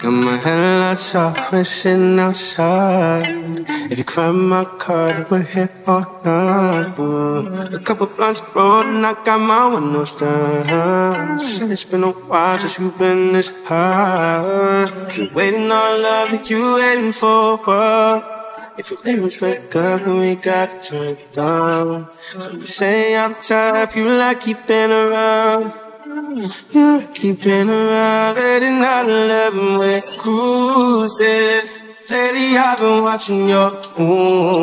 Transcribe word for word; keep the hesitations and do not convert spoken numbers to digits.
Got my headlights off, we're sitting outside. If you climb my car, then we're here all night. uh, A couple blunts rolled and I got my windows down. Said it's been a while since you've been this high. If you're waiting on love, then you waiting for what? If your neighbors wake up, then we gotta turn it down. So you say I'm the type you like keeping around. You like keeping around. Late at night, eleven, we're cruising. Lately I've been watching your moon.